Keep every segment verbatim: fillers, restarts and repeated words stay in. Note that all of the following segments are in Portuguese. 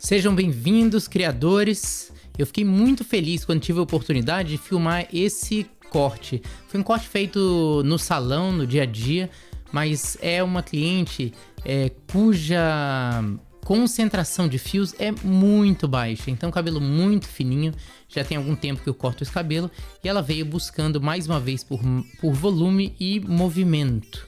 Sejam bem-vindos, criadores. Eu fiquei muito feliz quando tive a oportunidade de filmar esse corte. Foi um corte feito no salão, no dia a dia, mas é uma cliente é, cuja concentração de fios é muito baixa. Então, cabelo muito fininho. Já tem algum tempo que eu corto esse cabelo e ela veio buscando mais uma vez por, por volume e movimento.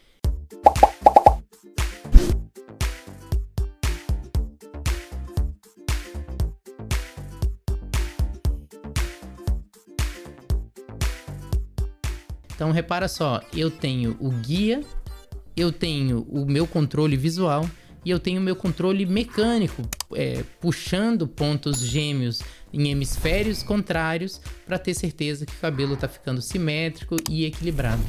Então repara só, eu tenho o guia, eu tenho o meu controle visual e eu tenho o meu controle mecânico, é, puxando pontos gêmeos em hemisférios contrários para ter certeza que o cabelo está ficando simétrico e equilibrado.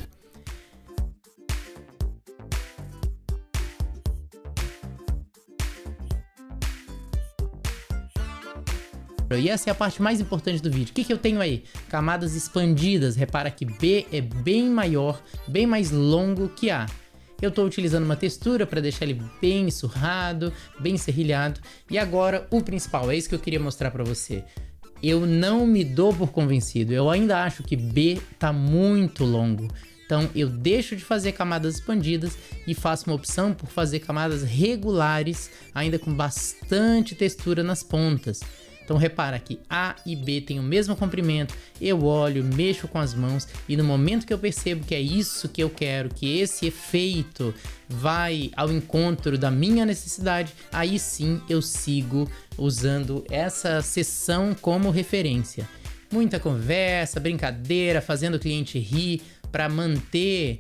E essa é a parte mais importante do vídeo. O que, que eu tenho aí? Camadas expandidas. Repara que B é bem maior, bem mais longo que A. Eu estou utilizando uma textura para deixar ele bem surrado, bem serrilhado. E agora o principal, é isso que eu queria mostrar para você. Eu não me dou por convencido. Eu ainda acho que B está muito longo. Então eu deixo de fazer camadas expandidas e faço uma opção por fazer camadas regulares, ainda com bastante textura nas pontas. Então repara que A e B têm o mesmo comprimento, eu olho, mexo com as mãos e no momento que eu percebo que é isso que eu quero, que esse efeito vai ao encontro da minha necessidade, aí sim eu sigo usando essa sessão como referência. Muita conversa, brincadeira, fazendo o cliente rir para manter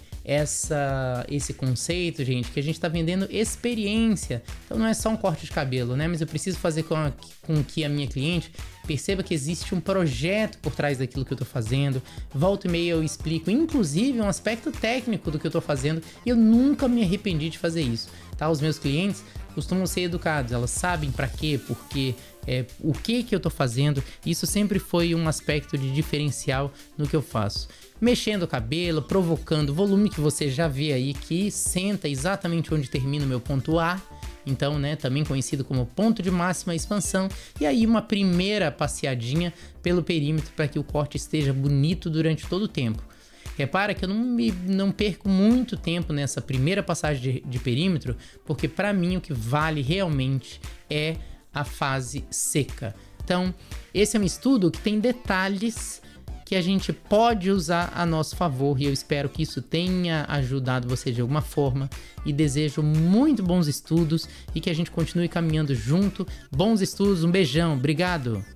essa, esse conceito, gente, que a gente está vendendo experiência. Então não é só um corte de cabelo, né? Mas eu preciso fazer com, a, com que a minha cliente perceba que existe um projeto por trás daquilo que eu estou fazendo. Volta e meia eu explico, inclusive, um aspecto técnico do que eu estou fazendo e eu nunca me arrependi de fazer isso, tá? Os meus clientes costumam ser educados, elas sabem para quê, por quê, é, o que que eu tô fazendo. Isso sempre foi um aspecto de diferencial no que eu faço. Mexendo o cabelo, provocando volume, que você já vê aí que senta exatamente onde termina o meu ponto A. Então, né, também conhecido como ponto de máxima expansão. E aí uma primeira passeadinha pelo perímetro para que o corte esteja bonito durante todo o tempo. Repara que eu não, me, não perco muito tempo nessa primeira passagem de, de perímetro, porque para mim o que vale realmente é a fase seca. Então, esse é um estudo que tem detalhes que a gente pode usar a nosso favor e eu espero que isso tenha ajudado você de alguma forma e desejo muito bons estudos e que a gente continue caminhando junto. Bons estudos, um beijão, obrigado!